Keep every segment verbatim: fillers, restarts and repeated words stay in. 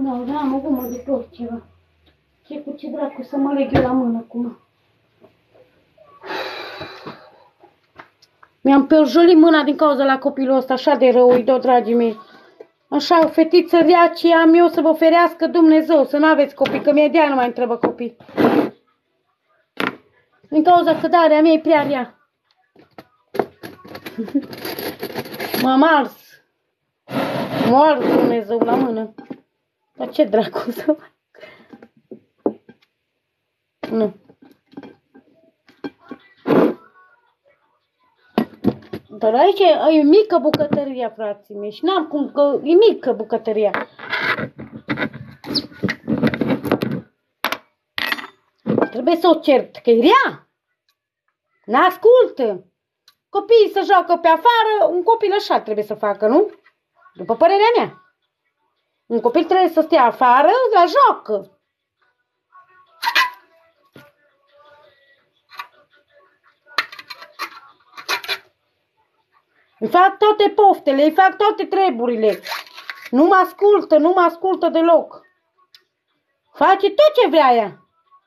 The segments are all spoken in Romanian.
Nu, da, am o gumă de tot ceva. Ce cu ce dracu să mă leg eu la mână acum? Mi-am perjolit mâna din cauza la copilul ăsta, așa de rău, îi dau, dragii mei. Așa, o fetiță rea ce am eu, să vă ferească Dumnezeu, să nu aveți copii, că mie de-aia nu mai întrebă copii. Din cauza că darea mea e prea rea. M-am ars. M-a ars Dumnezeu la mână. Dar ce dracu să fac? Nu. Dar aici e mică bucătăria, frații mei, și n-am cum, că e mică bucătăria. Trebuie să o cert, că e rea. N-ascultă. Copiii să joacă pe afară, un copil așa trebuie să facă, nu? După părerea mea. Un copil trebuie să stea afară, la joacă. Îi fac toate poftele, îi fac toate treburile. Nu mă ascultă, nu mă ascultă deloc. Face tot ce vrea ea.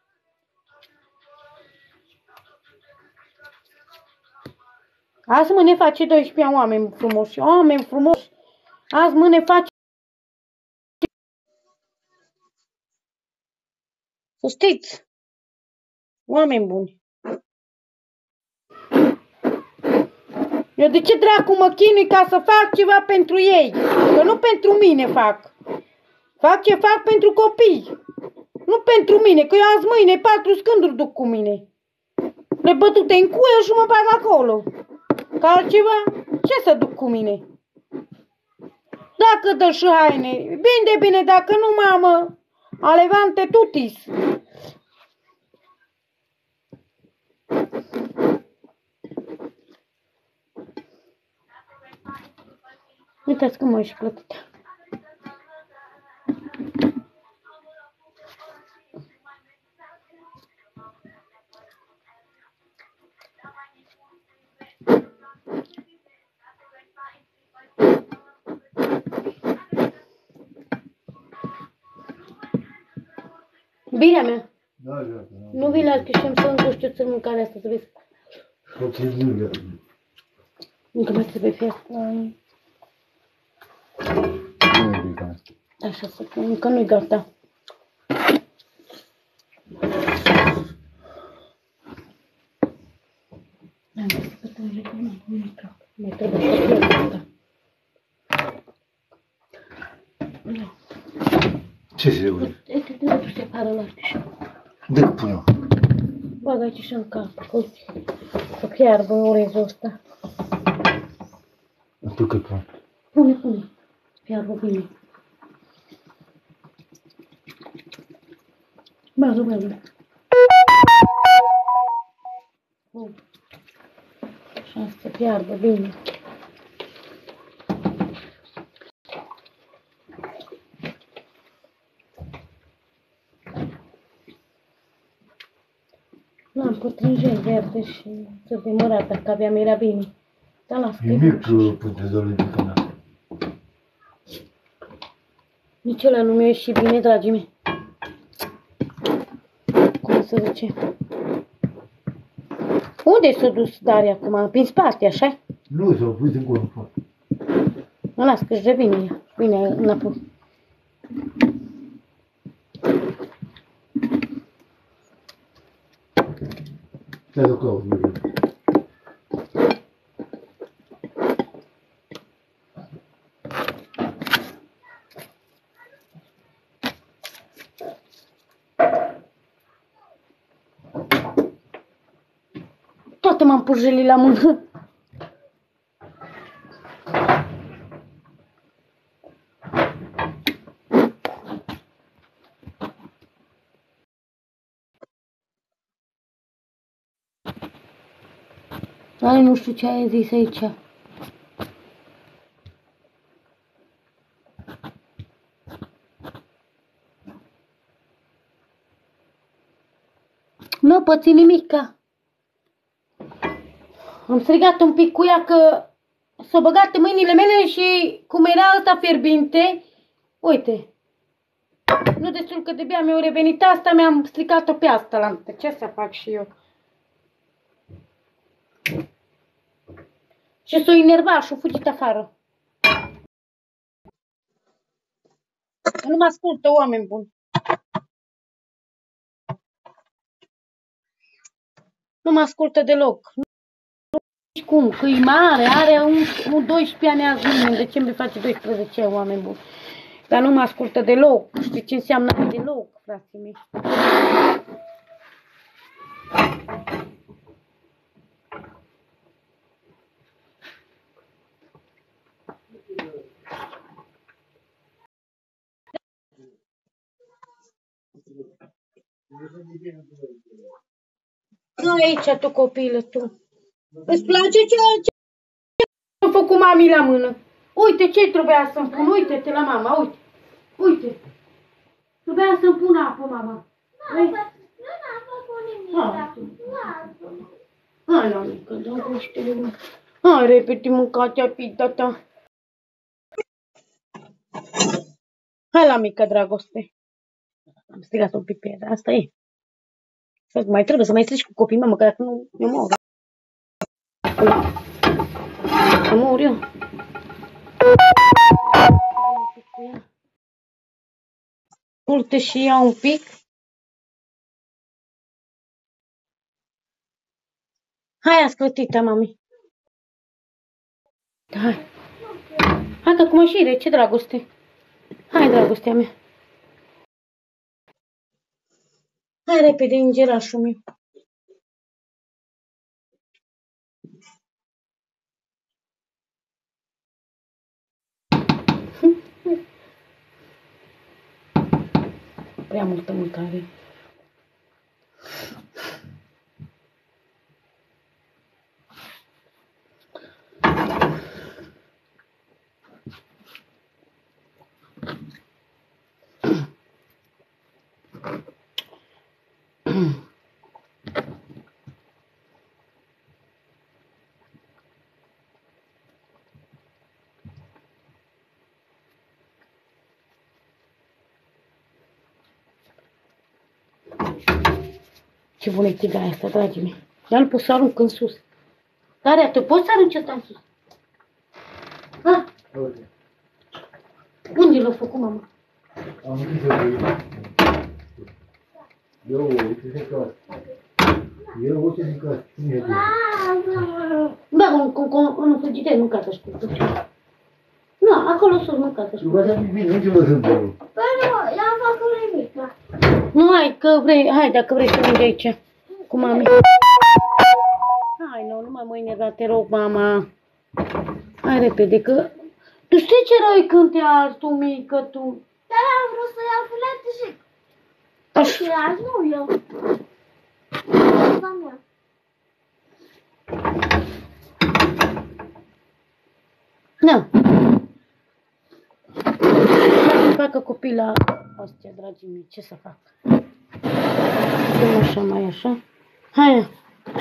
Azi mâine face doisprezece oameni frumoși, oameni frumoși. Azi mâine face... Să știți, oameni buni. Eu de ce dracu mă chinui ca să fac ceva pentru ei? Că nu pentru mine fac. Fac ce fac pentru copii. Nu pentru mine, că eu azi mâine patru scânduri duc cu mine. Le bătute în cuie și mă bag acolo. Ca altceva, ce să duc cu mine? Dacă dă și haine, bine de bine, dacă nu, mamă, alevante tutis. Uitați cum a și plătit. Bine mea. Da, da, nu vii la Crișem să înguști ți mâncarea asta, să vezi. Încă mai trebuie fiat. Așa să spun, încă nu-i gata. Mai trebuie să fie gata. Ce se aude? Uite, te duci să apară la Crișem. De pune eu. Bagă aici și în cap, uite, să fiarbă orezul ăsta. Tu cât pune? Pune, pune, fiarbă bine. Bagă, bagă. Așa, să fiarbă bine. N-am pătrânjeni verde și trebuie mărat, dacă aveam era bine. Dar las că e mic pătrânjeni de canal. Nici ăla nu mi-a ieșit bine, dragii mei. Cum să zice? Unde s-a dus Daria acum? Prin spate, așa-i? Nu, s-a pus încolo în față. Mă las că-și revine ea. Vine înapoi. Te duc la urmă. Toată m-am purjelit la mână. Ai, nu știu ce ai zis aici. Nu păți nimica. Am strigat un pic cu ea că s-a băgat în mâinile mele și cum era ăsta fierbinte, uite, Nu destul că de-abia mi-au revenit asta, mi-am stricat-o pe asta la ce să fac și eu? Și s-o enervat și-o fugit afară. Nu mă ascultă, oameni buni. Nu mă ascultă deloc. Nici cum, că e mare, are un, un doisprezece ani azi, în decembrie face doisprezece, oameni buni. Dar nu mă ascultă deloc. Știi ce înseamnă deloc, frații mei? Nu aici tu, copilă, tu. Îți place ceea ce am făcut mami la mână? Uite ce trebuia să-mi pun, uite-te la mama, uite. Uite. Trebuia să-mi pun apă, mama. Nu, nu n-am făcut nimic. Hai la mică, dragoste, mă. Hai repede mâncatea pita ta. Hai la mică, dragoste. Am strigat un pic pe ea, dar asta e. Să mai trebuie să mai strici cu copii, mamă, că dacă nu, eu mor. Să mor eu. Uite și ea un pic. Hai, asclătită, mami. Hai. Hai că acum și rece, dragoste. Hai, dragostea mea. Hai repede, îngerașul meu. Prea multă mâncare. Ce bună e tigaia asta, dragii mei. Dar nu pot să arunc în sus. Dar tu poți să arunci asta în sus? Ha? Unde l-a făcut, mama? Am zis să eu, uite din casă. Eu, uite din casă. Cine e? Da, în frigider, nu ca să știu. Nu, acolo sus, nu ca să știu. Nu, că bine, nu ce vă sunt acolo. Păi nu, i-am făcut nimic. Nu, hai, că vrei, hai, dacă vrei să mergi aici, cu mami. Hai, nu, nu mai mă enerva, te rog, mama. Hai repede, că... Tu știi ce rău-i când te arzi tu, mică, tu? Dar am vrut să iau filete și... Așa. Și azi nu eu. Asta mea. Na. Să facă copila astea, dragii mei, ce să fac? Dăm așa, mai așa. Hai.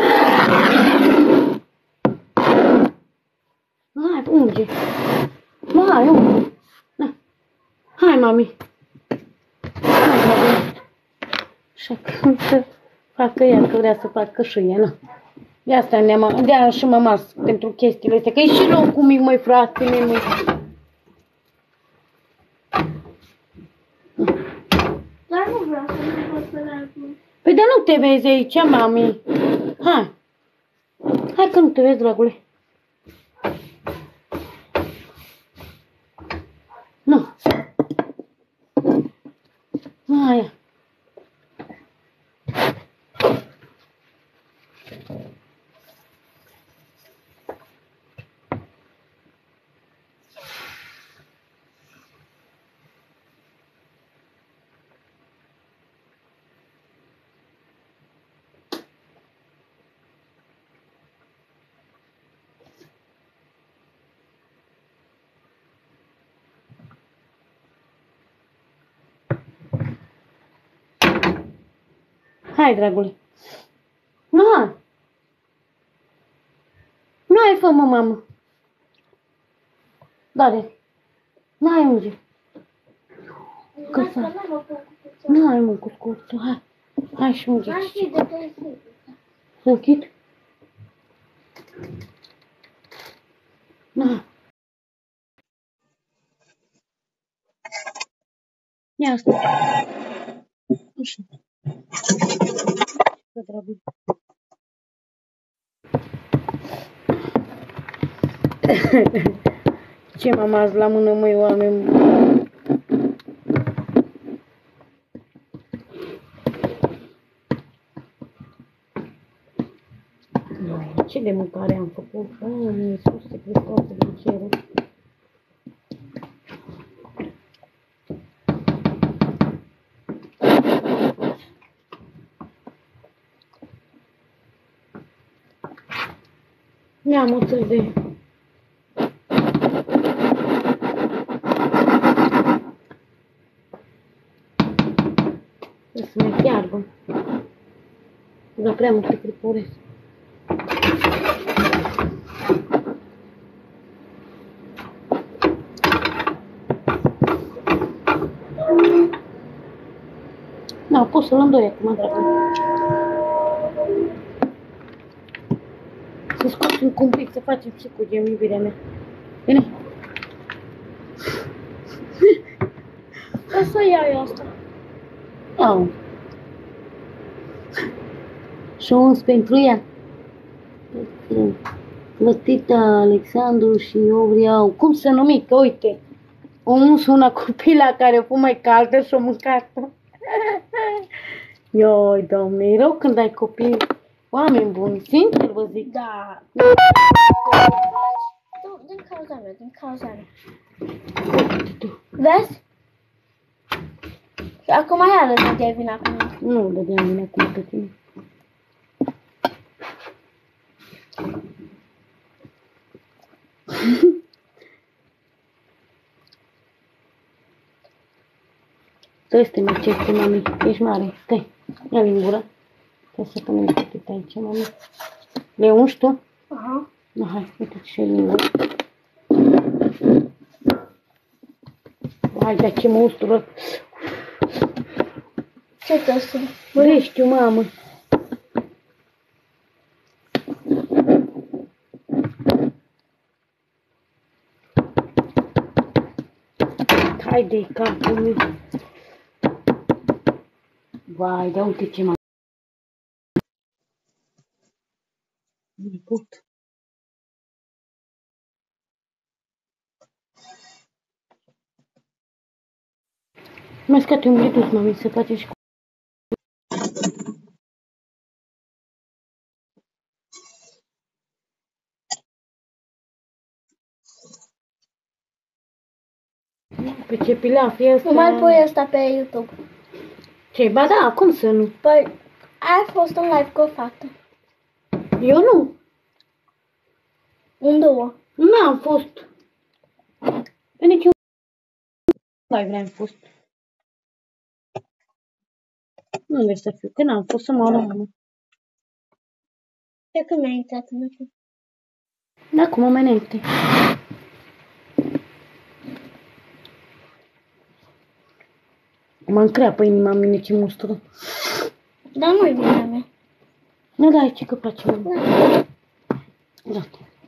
Hai, unge. Hai, unge. Na. Hai, mami. Hai, mami. Așa că să facă ea, că vrea să facă și ea, na. De asta ne-am, de-aia și m-am ars pentru chestiile astea, că e și locul mic, măi, frate, măi, măi. Dar nu vreau să nu pot să le acum. Păi dar nu te vezi aici, mami. Hai. Hai că nu te vezi, dragule. Nu. Hai. Hai, dragule. Nu, hai. Nu ai fă, mă, mamă. Dare. Nu ai unge. Că Lasă, fac? n-am o cucuță. Nu ai mă cuscuțul, hai. Hai și unge. Hai și de trei zi. Să închid? Na. Ia asta. Așa. Că dragul. Ce m-am azi la mână, măi, oameni? Ce de mâncare am făcut? Doamne, Iisuse Hristoase din cerul. Mi-am o țări de... Să mi fiarbă. Dar prea multe cripuresc. Da, pot să-l îndoi acum, dragă. Să scoatem un pic, să facem și cu gem, iubirea mea. Bine? O să iau eu asta. Au. Și o uns pentru ea. Plătită Alexandru și eu vreau. Cum să numi? Că uite. O uns una copila care a fost mai caldă și o mâncat-o. Ioi, Doamne, e rău când ai copii. Oameni buni, sincer vă zic. Da. Tu, din cauza mea, din cauza mea. Vezi? Și acum iară dădeai vina cu mine. Nu dădeam mine acum pe tine. Stai să te mai cerți, mami. Ești mare. Stai. Ia din gură. Stai să punem câte aici, mami. Le ungi tu? Aha. No, hai, uite și din gură. Hai, dar ce mă ustură. Ce te sunt? Vreștiu, mamă. Hai de capul meu. Vai, dar uite ce m-am... Nu pot. Mai scate un bidus, mami, să facem și cu... Pe ce pilaf e ăsta? Nu mai pui asta pe YouTube. Ce? Ba da, cum să nu? Păi, ai fost în live cu o fată. Eu nu. În două. Nu am fost. Pe niciun live n-am fost. Unde să fiu? Că n-am fost să mă arăt, mamă. De când mi-ai intrat în YouTube? Acum mai înainte. Mă încreapă inima în mine ce mustră. Dar nu-i vina mea. Nu, da, ce că place, mamă. Da.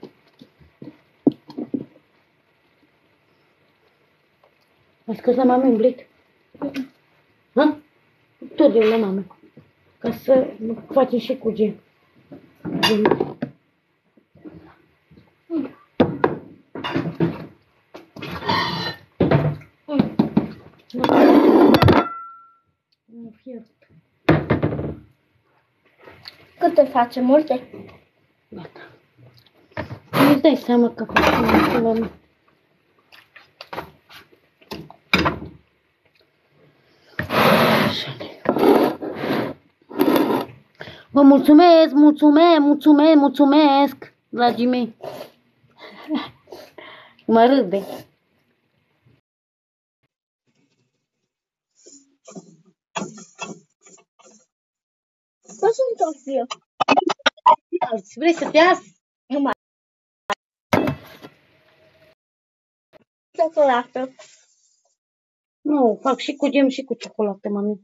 Ai scos la mame un blit? Ha? Tot eu la mame. Ca să facem și cu gem. Câte face? Multe? Gata. Nu-ți dai seama că facem asta la mine. Vă mulțumesc, mulțumesc, mulțumesc, mulțumesc, dragii mei. Mă râde. Poți să-mi tot eu. Vrei să te as? Nu mai. Ciocolată. Nu, fac și cu gem și cu ciocolată, mami.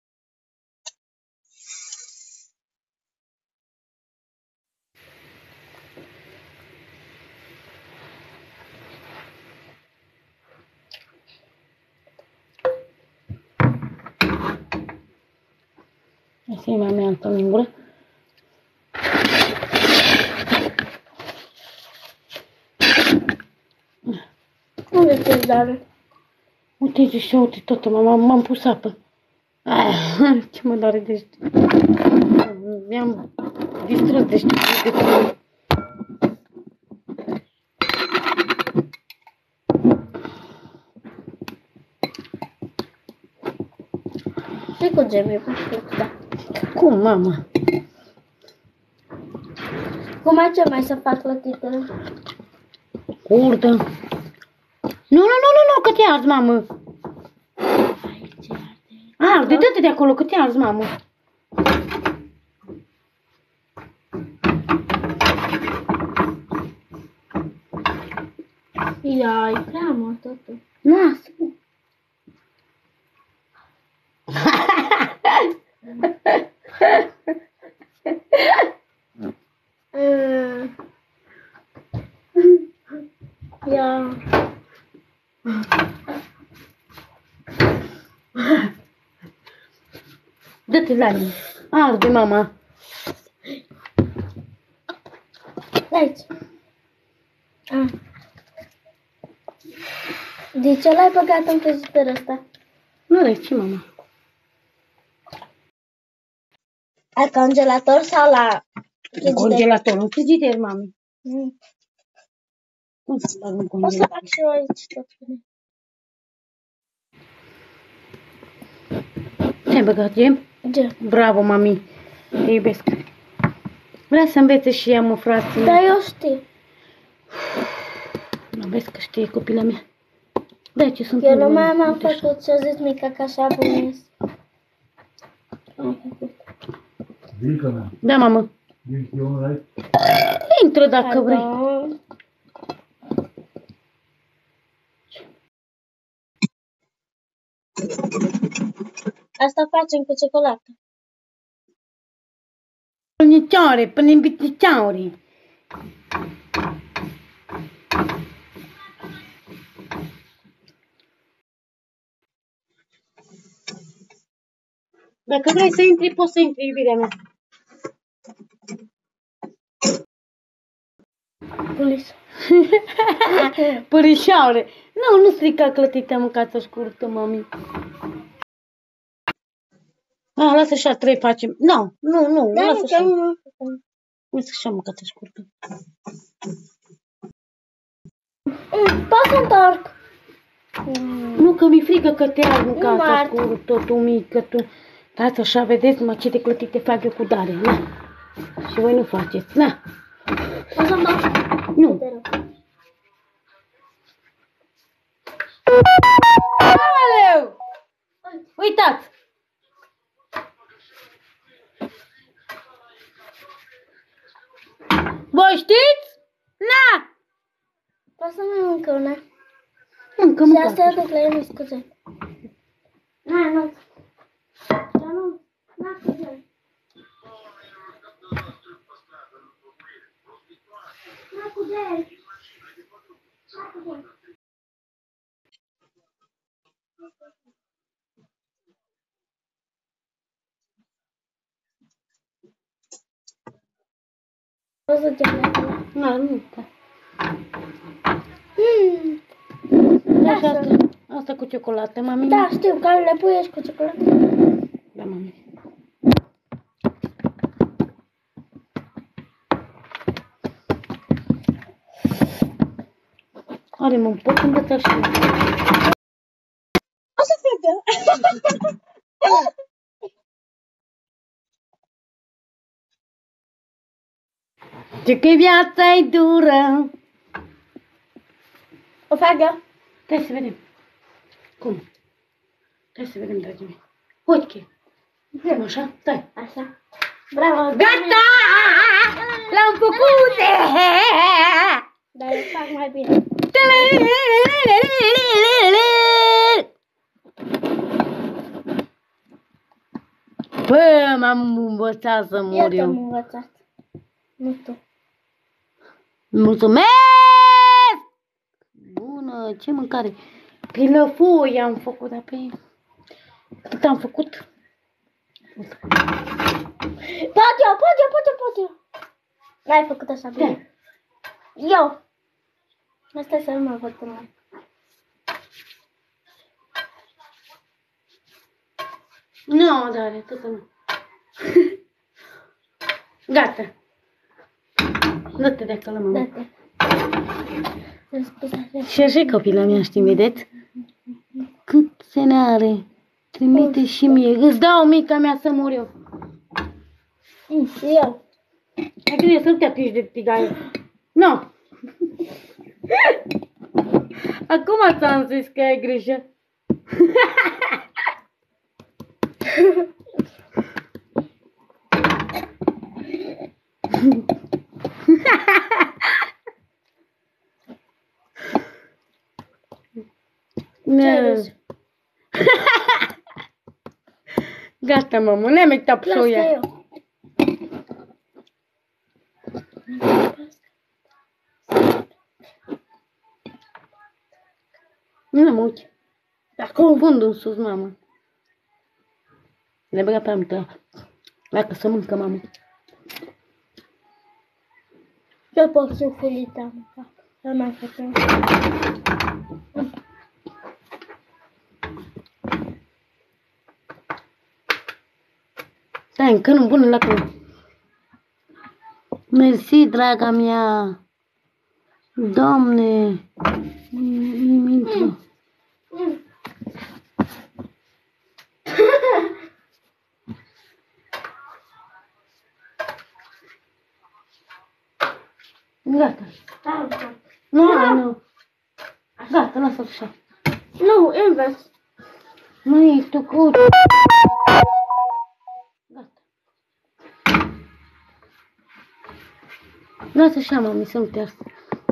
Asta e mami altă în gură. Unde te-ți doare? Uite și uite toată, mama, m-am pus apă. Ah, ce mă doare de știu. Mi-am distrus de știu. Și cu gemi, da. Cum, mama? Cum ai ce mai să fac clătitele? Urdă. Nu, nu, nu, nu, nu, că te arzi, mamă. Arde, dă-te de acolo, că te arzi, mamă. Ia, e prea mult totul. Lasă. Mm. Ia. Dă-te la mine. Arde, mama. De aici. Ah. De ce l-ai băgat în frigiderul ăsta? Nu are ce, mama. Al congelator sau la frigider? Congelator, în frigider, mami. Mm. Cum să bag în O să congelator? fac și eu aici tot. Ce-ai băgat, gem? Ce? Bravo, mami. Te iubesc. Vrea să învețe și ea, mă, frate. Da, eu știu. Nu vezi că știe copila mea. Da, ce sunt Eu eu, numai mami. m-am Uite așa. făcut și-o zis mica că așa bunesc. Am făcut. Virica mea, Da, mamă. vin și eu unul aici. Intră dacă vrei. Pardon. Asta facem cu ciocolată. Pâniciore, până în biticiauri. Dacă vrei să intri, poți să intri, iubirea mea. Pulis. Părișoare. Nu, nu strica clătitea mâncață scurtă, mami. A, lasă așa, trei facem. Nu, nu, nu, Da, lasă nu, așa. că nu. Lasă așa mâncață scurtă. Mm, Pot să întorc. Mm. Nu, că mi-e frică că te arzi mâncață Mart. scurtă, tu mică, tu. Dați așa, vedeți, mă, ce de clătite fac eu cu Daria, na. Și voi nu faceți, na. O să întorc. Nu. Te rog. Aoleu! Uitați! Voi știți? Na! Poți să mai mâncă una? Încă Și mâncați. asta e de clăie, scuze. Na, nu. Da, nu. Na, scuze. Na, scuze. Na, scuze. O să te mai. Na, nu. Da. Mm. Da, și Lasă. asta, asta cu ciocolată, mami. Da, știu, care le pui ești cu ciocolată. Da, mami. Are, mă, pot învăța și eu. O să fie. Ce că viața e dură. O fac eu? Hai să vedem. Cum? Hai să vedem, dragii mei. Uite. Vrem așa? Stai. Așa. Bravo. Gata! L-am făcut! Dar eu fac mai bine. Bă, m-am învățat să Eu mor te-am eu. învățat. Nu tu. Mulțumesc! Bună, ce mâncare? Pilăfoi am făcut, dar pe... Cât am făcut? Pot eu, pot eu, pot eu, pot eu. N-ai făcut așa bine. Eu. Asta să nu mă văd până. Nu, dar tot nu. Gata. Dă-te de acolo, mama. Da-te. Și așa copila mea, știi, vedeți? Cât se ne are. Trimite și mie. Îți dau mica mea să mor eu. Și eu. Hai grijă să nu te atingi de tigaie. Nu. Acum ți-am zis că ai grijă. Gata, mamă, ne-am uitat pe Lasă soia. eu. Nu mă uit. Acum fundul în sus, mamă. Le băga pe aminte. Dacă să mâncă, mamă. Eu pot să filita. Eu n-am făcut. Stai, încă nu pune la cum. Mersi, draga mea. Doamne. Nu intru. Gata. Nu, nu. Gata, lasă-l așa. Nu, invers. Măi, tu cu... Gata. Lasă așa, mami, să nu te asta.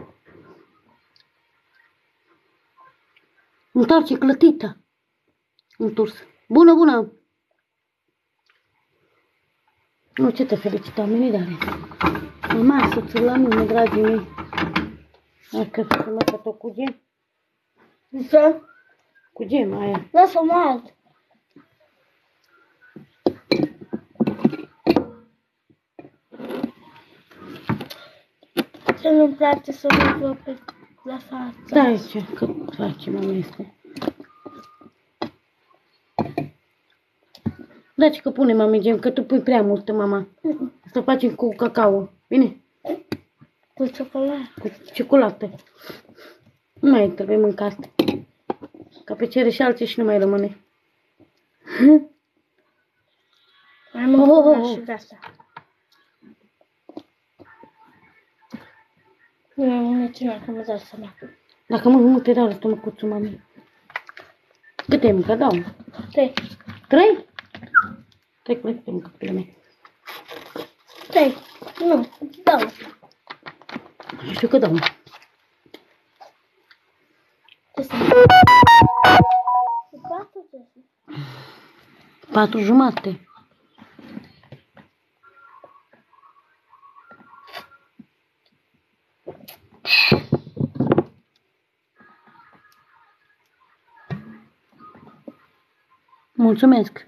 Întoarce clătită. Întors. Bună, bună. Nu, ce te felicit, oamenii, dar... Mama, soțul la mine, dragii mei. Hai că să mă că tot cu gem. Ce? Cu gem, aia. Lasă-mă alt. Ce nu-mi place să mă văd pe la față. Da, aici, că face, mama, este. Da, ce că pune, mami, gem, că tu pui prea multă, mama. Să facem cu cacao. Bine? Cu ciocolată. Cu ciocolată. Nu mai trebuie mâncat. Ca pe cere și alții și nu mai rămâne. Mai mult Oh, oh, oh. și de asta. Nu mai mult niciuna, că mă dau seama. Dacă mă nu te dau la stomacuțul, mami. Câte ai mâncat? Dau. Trei. Trei? Trei cu câte ai mâncat, pe mea. Trei. Nu, dau. Nu știu că dau. Ce să patru, ce să Patru jumate. Mulțumesc.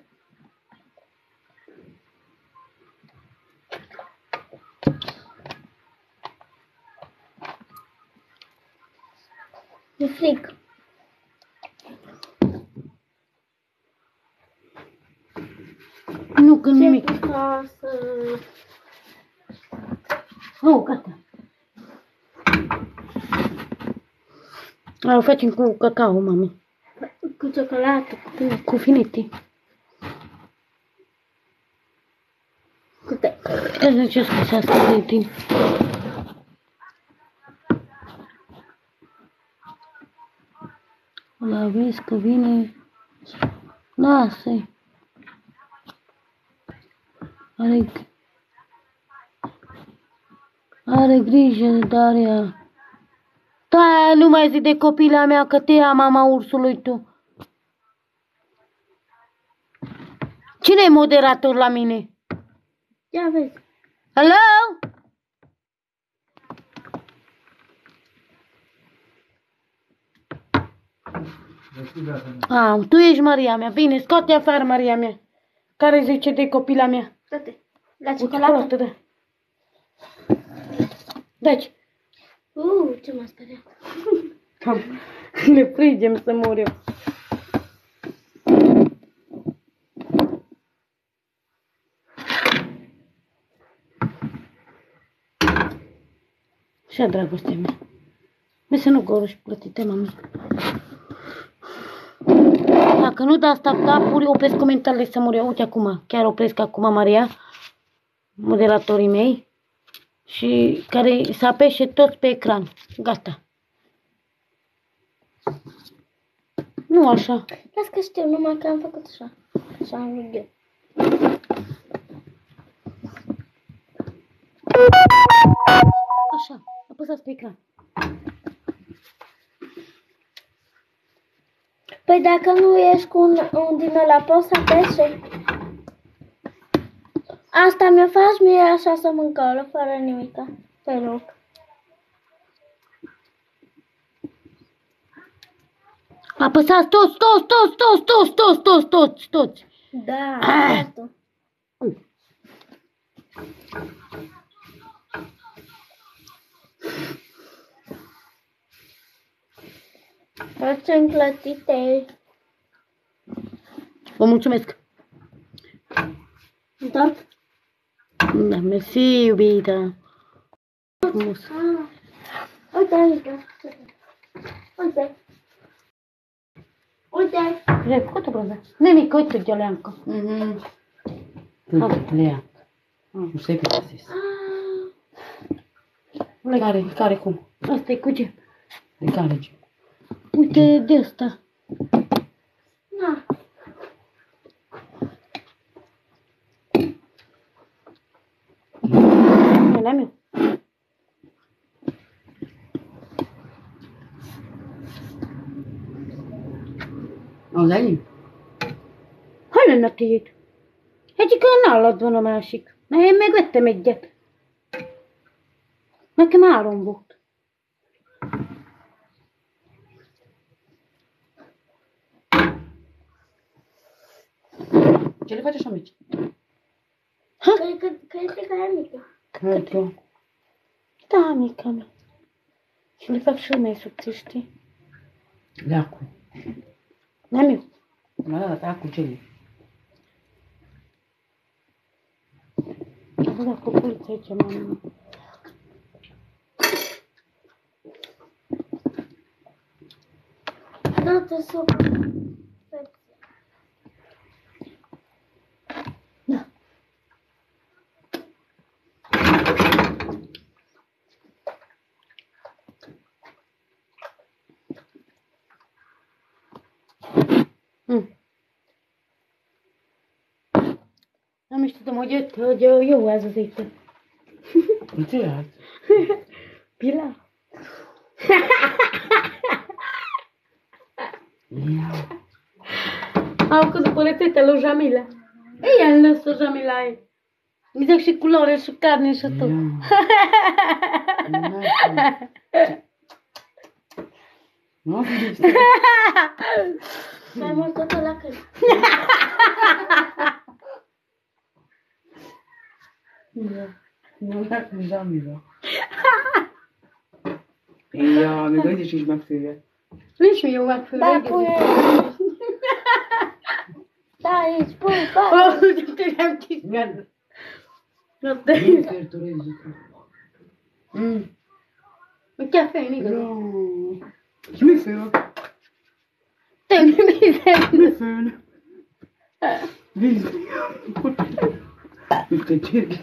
E frig. Nu, că nimic. Ce ca să... Oh, gata. O facem cu cacao, mami. Cu ciocolată, cu tine. Cu finete. Cu te. Trebuie să încerc să asta de timp. La vezi că vine. Lasă-i. Are, are grijă de Daria. Da, nu mai zi de copila mea că te ia mama ursului tu. Cine e moderator la mine? Ia vezi. Hello? Ah, tu ești Maria mea. Bine, scoate afară Maria mea. Care zice de copila mea? Toate. La Uite, ciocolată. da. Deci, Uh, ce m-a speriat. cam, ne frigem să mor eu. Așa, dragostea mea. Vezi să nu goruși plătite, mami. Dacă nu dați tap-tap-uri, opresc comentariile să mor eu. Uite acum, chiar opresc acum, Maria, moderatorii mei. Și care să apeșe toți pe ecran. Gata. Nu așa. Las că știu, numai că am făcut așa. Așa am vrut eu. Așa. Apăsați pe ecran. Păi dacă nu ești cu un, un din ăla, poți să apeși? Asta mi-o faci mie așa să mâncălă, fără nimica. Te rog. Apăsați toți, toți, toți, toți, toți, toți, toți, toți, toți. Da, Ah. tu. Facem clătite. Vă mulțumesc. Întorc? Da, mersi, iubita. Frumos. Ah. Uite, uite. Uite. Uite. Vrei, cât o brăză? Nemică, uite, Gioleancă. Mhm. Lea. Nu știu pe ce zis. Ah. Care, care cum? Asta e cu ce? De care ce? Uite, de asta. Na. Ăla meu. Auzi, Alin? Hai, na tiet. Heti că n-a luat bună másik. Na én meg vettem egyet. Nekem három volt. Ce le faci așa mici? Cred că, cred că e mică. Cred că... Da, mica mea. Și le fac și eu mai subțiri, știi? Leacu. N-am eu. Da, da, da, cu cele. Bă, da, cuculița aici, mami. Dă-te suc. Da. Mm. Nem is tudom, hogy jött, hogy jó ez az itt. Mit csinálsz? Pila. Ia. Am făcut după rețeta lui Jamila. E ea lăsă Jamila e. Îmi zic și culoare și carne și tot. Nu zici. Mai mult totul la când. Nu dacă Jamila. Ia, mi găsi și megfője. Nincs mi jó megfőre. Da, pune. Da, aici, pune, Ó, bate. hogy tényleg kisged. Nu fértorezi. Mm. Hogy kell főni, igaz? És mi fő? Te mi minden? Mi főn? Víz. Mit egy csirke.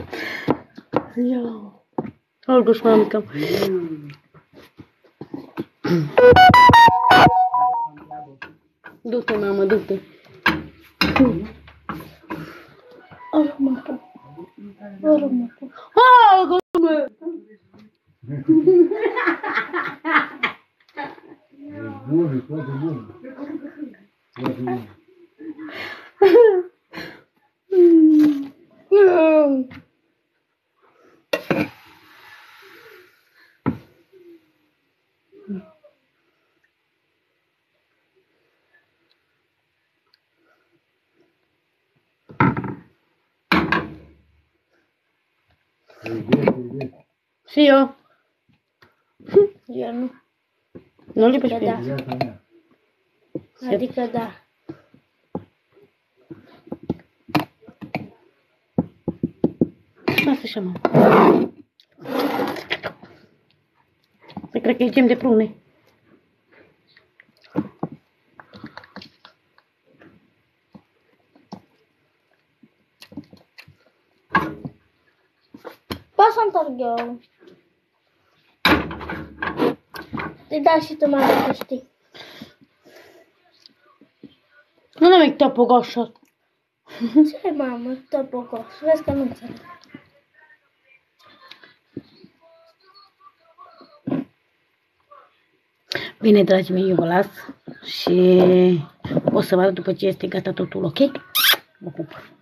Jó. Hallgass már, amikam. Du-te, mama, du-te. Armă-te. Armă-te. Hallgass! Bun, foarte bun. Foarte bun. Și eu. Eu nu. Nu lipești pe Da. el. Adică da. Lasă așa, mă. Păi cred că e gem de prune. Poți să întorc eu. Îi da și tu, mama, să știi. Nu ne mai tăpăgă așa. Ce, mamă, topocos? Vezi că nu înțeleg. Bine, dragii mei, eu vă las și o să vă arăt după ce este gata totul, ok? Mă pup.